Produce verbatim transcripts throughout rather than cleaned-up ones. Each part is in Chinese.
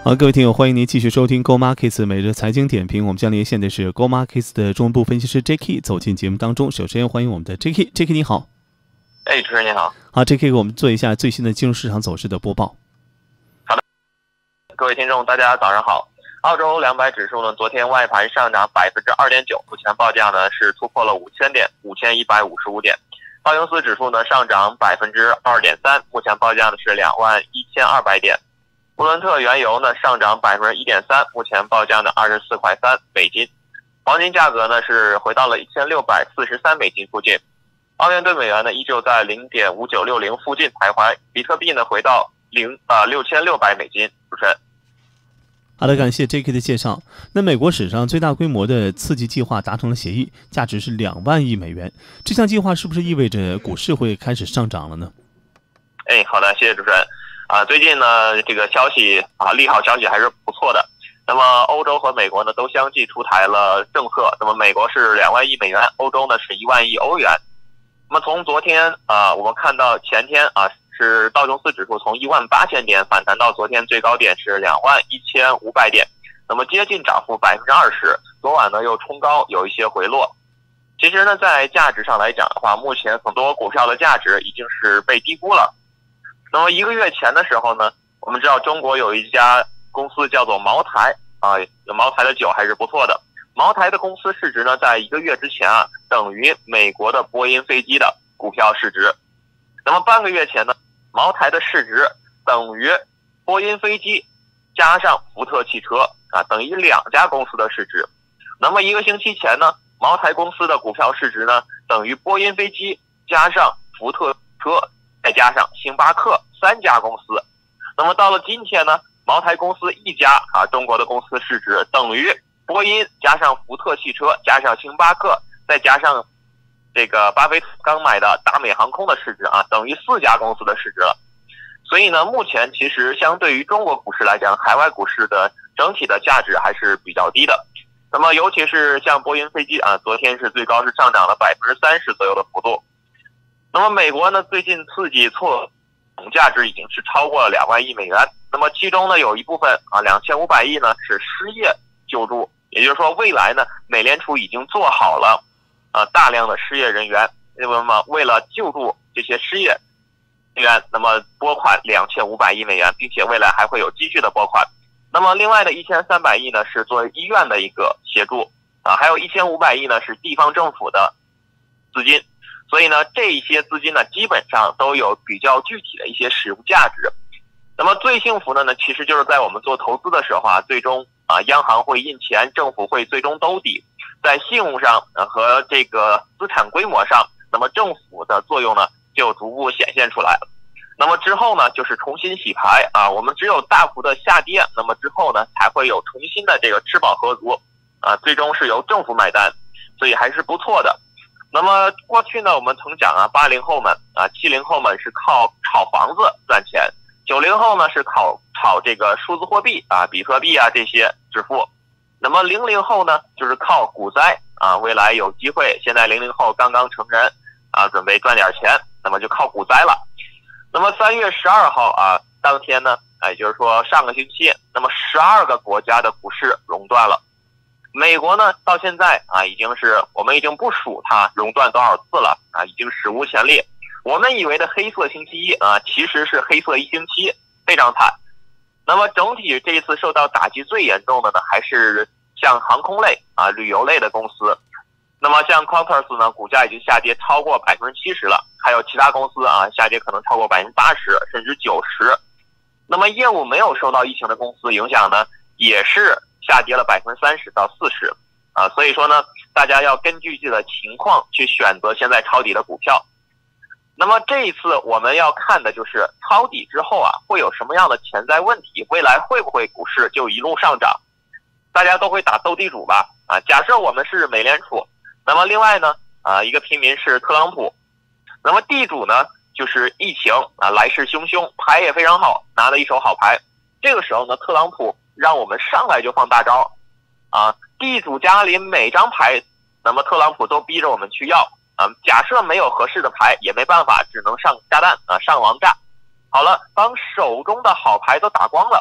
好，各位听友，欢迎您继续收听 Go Markets 每日财经点评。我们将连线的是 Go Markets 的中文部分析师 J K 走进节目当中。首先欢迎我们的 J K，J K 你好。 哎，主持人你好。 好 ，J K 给我们做一下最新的金融市场走势的播报。 好的，各位听众，大家早上好。澳洲两百指数呢，昨天外盘上涨百分之二点九，目前报价呢是突破了五千点，五千一百五十五点。道琼斯指数呢上涨百分之二点三，目前报价呢是两万一千二百点。布伦特原油呢上涨百分之一点三，目前报价呢二十四块三美金。黄金价格呢是回到了一千六百四十三美金附近。澳元兑美元呢依旧在零点五九六零附近徘徊。比特币呢回到零啊六千六百美金。主持人。 好的，感谢 J K 的介绍。那美国史上最大规模的刺激计划达成了协议，价值是两万亿美元。这项计划是不是意味着股市会开始上涨了呢？ 哎，好的，谢谢主持人。啊，最近呢，这个消息啊，利好消息还是不错的。那么，欧洲和美国呢，都相继出台了政策。那么，美国是两万亿美元，欧洲呢是一万亿欧元。那么，从昨天啊，我们看到前天啊，是道琼斯指数从一万八千点反弹到昨天最高点是两万一千五百点，那么接近涨幅百分之二十。昨晚呢又冲高，有一些回落。其实呢，在价值上来讲的话，目前很多股票的价值已经是被低估了。那么一个月前的时候呢，我们知道中国有一家公司叫做茅台啊，茅台的酒还是不错的。茅台的公司市值呢，在一个月之前啊，等于美国的波音飞机的股票市值。那么半个月前呢，茅台的市值等于波音飞机加上福特汽车啊，等于两家公司的市值。那么一个星期前呢，茅台公司的股票市值呢，等于波音飞机加上福特车再加上星巴克三家公司。那么到了今天呢，茅台公司一家啊，中国的公司市值等于波音加上福特汽车加上星巴克再加上这个巴菲特刚买的达美航空的市值啊，等于四家公司的市值了。所以呢，目前其实相对于中国股市来讲，海外股市的整体的价值还是比较低的。那么尤其是像波音飞机啊，昨天是最高是上涨了百分之三十左右的幅度。那么美国呢，最近刺激措总价值已经是超过了两万亿美元。那么其中呢，有一部分啊两千五百亿呢是失业救助，也就是说未来呢，美联储已经做好了啊大量的失业人员，那么为了救助这些失业人员，那么拨款两千五百亿美元，并且未来还会有继续的拨款。那么另外的一千三百亿呢是作为医院的一个协助啊，还有一千五百亿呢是地方政府的资金。所以呢，这一些资金呢，基本上都有比较具体的一些使用价值。那么最幸福的呢，其实就是在我们做投资的时候啊，最终啊，央行会印钱，政府会最终兜底，在信用上和这个资产规模上，那么政府的作用呢，就逐步显现出来了。那么之后呢，就是重新洗牌啊，我们只有大幅的下跌，那么之后呢，才会有重新的这个吃饱喝足啊，最终是由政府买单，所以还是不错的。那么过去呢，我们曾讲啊，八零后们啊，七零后们是靠炒房子赚钱，九零后呢是靠炒这个数字货币啊，比特币啊这些致富。那么零零后呢，就是靠股灾啊，未来有机会。现在零零后刚刚成人啊，准备赚点钱，那么就靠股灾了。那么三月十二号啊，当天呢，也就是说上个星期，那么十二个国家的股市熔断了。美国呢，到现在啊，已经是我们已经不数它熔断多少次了啊，已经史无前例。我们以为的黑色星期一啊，其实是黑色一星期，非常惨。那么整体这一次受到打击最严重的呢，还是像航空类啊、旅游类的公司。那么像 Qantas 呢，股价已经下跌超过百分之七十了，还有其他公司啊，下跌可能超过百分之八十甚至九十。那么业务没有受到疫情的公司影响呢，也是下跌了百分之三十到四十，啊，所以说呢，大家要根据自己的情况去选择现在抄底的股票。那么这一次我们要看的就是抄底之后啊，会有什么样的潜在问题？未来会不会股市就一路上涨？大家都会打斗地主吧？啊，假设我们是美联储，那么另外呢，啊，一个平民是特朗普，那么地主呢就是疫情啊，来势汹汹，牌也非常好，拿了一手好牌。这个时候呢，特朗普让我们上来就放大招，啊，地主家里每张牌，那么特朗普都逼着我们去要啊。假设没有合适的牌，也没办法，只能上炸弹啊，上王炸。好了，当手中的好牌都打光了，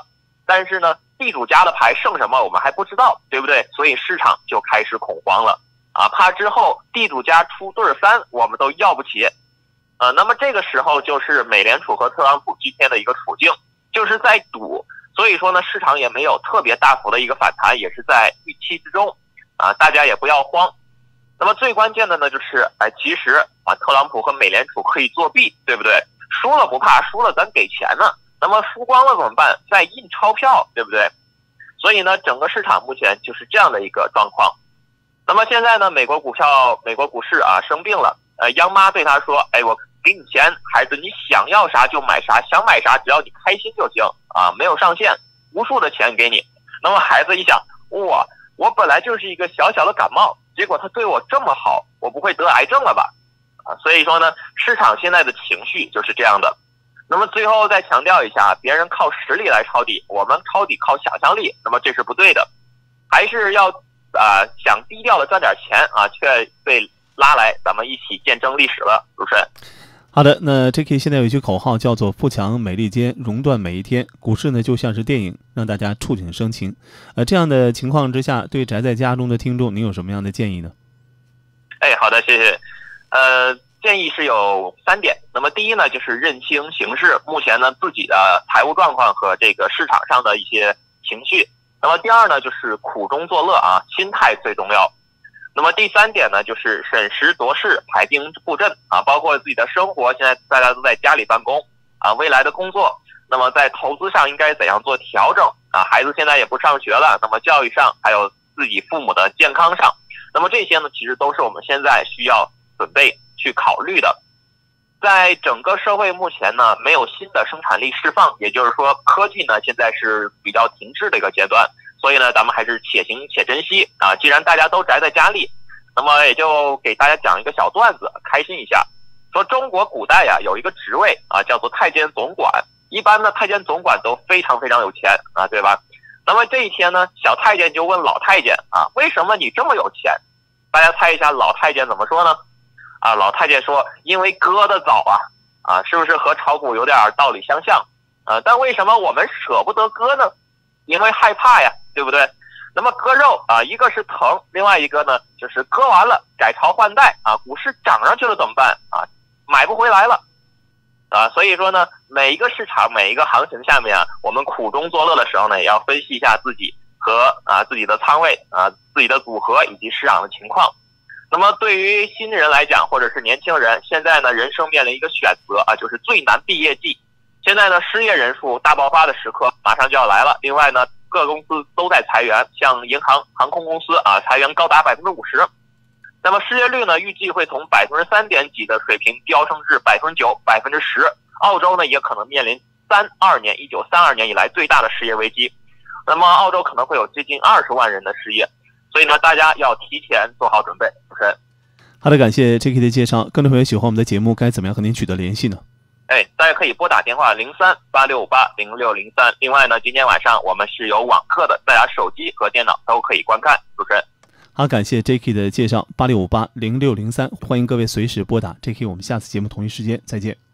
但是呢，地主家的牌剩什么我们还不知道，对不对？所以市场就开始恐慌了啊，怕之后地主家出对三我们都要不起。呃，那么这个时候就是美联储和特朗普今天的一个处境，就是在赌，所以说呢，市场也没有特别大幅的一个反弹，也是在预期之中啊，大家也不要慌。那么最关键的呢，就是哎，其实啊，特朗普和美联储可以作弊，对不对？输了不怕，输了咱给钱呢。那么输光了怎么办？再印钞票，对不对？所以呢，整个市场目前就是这样的一个状况。那么现在呢，美国股票、美国股市啊生病了，呃，央妈对他说：“哎，我给你钱，孩子，你想要啥就买啥，想买啥只要你开心就行啊，没有上限，无数的钱给你。”那么孩子一想，哇，我本来就是一个小小的感冒。结果他对我这么好，我不会得癌症了吧？啊，所以说呢，市场现在的情绪就是这样的。那么最后再强调一下，别人靠实力来抄底，我们抄底靠想象力，那么这是不对的，还是要啊、呃、想低调的赚点钱啊，却被拉来咱们一起见证历史了。主持人。 好的，那 J K 现在有一句口号叫做富强美利坚，熔断每一天。股市呢就像是电影，让大家触景生情。呃，这样的情况之下，对宅在家中的听众，您有什么样的建议呢？ 哎，好的，谢谢。呃，建议是有三点。那么第一呢，就是认清形势，目前呢自己的财务状况和这个市场上的一些情绪。那么第二呢，就是苦中作乐啊，心态最重要。那么第三点呢，就是审时度势，排兵布阵啊，包括自己的生活，现在大家都在家里办公啊，未来的工作，那么在投资上应该怎样做调整啊？孩子现在也不上学了，那么教育上还有自己父母的健康上，那么这些呢，其实都是我们现在需要准备去考虑的。在整个社会目前呢，没有新的生产力释放，也就是说，科技呢现在是比较停滞的一个阶段。所以呢，咱们还是且行且珍惜啊！既然大家都宅在家里，那么也就给大家讲一个小段子，开心一下。说中国古代呀，有一个职位啊，叫做太监总管。一般呢，太监总管都非常非常有钱啊，对吧？那么这一天呢，小太监就问老太监啊，为什么你这么有钱？大家猜一下，老太监怎么说呢？啊，老太监说，因为割得早啊，啊，是不是和炒股有点道理相像？啊，但为什么我们舍不得割呢？因为害怕呀。对不对？那么割肉啊，一个是疼，另外一个呢就是割完了改朝换代啊，股市涨上去了怎么办啊？买不回来了啊，所以说呢，每一个市场每一个行情下面啊，我们苦中作乐的时候呢，也要分析一下自己和啊自己的仓位啊、自己的组合以及市场的情况。那么对于新人来讲，或者是年轻人，现在呢人生面临一个选择啊，就是最难毕业季。现在呢失业人数大爆发的时刻马上就要来了，另外呢。各公司都在裁员，像银行、航空公司啊，裁员高达百分之五十。那么失业率呢，预计会从百分之三点几的水平飙升至百分之九、百分之十。澳洲呢，也可能面临三二年一九三二年以来最大的失业危机。那么澳洲可能会有接近二十万人的失业，所以呢，大家要提前做好准备。主持人， 好的，感谢 J K 的介绍。更多朋友喜欢我们的节目，该怎么样和您取得联系呢？ 哎，大家可以拨打电话零三八六八零六零三。另外呢，今天晚上我们是有网课的，大家手机和电脑都可以观看。主持人， 好，感谢 J K 的介绍，八六五八零六零三，欢迎各位随时拨打 J K， 我们下次节目同一时间再见。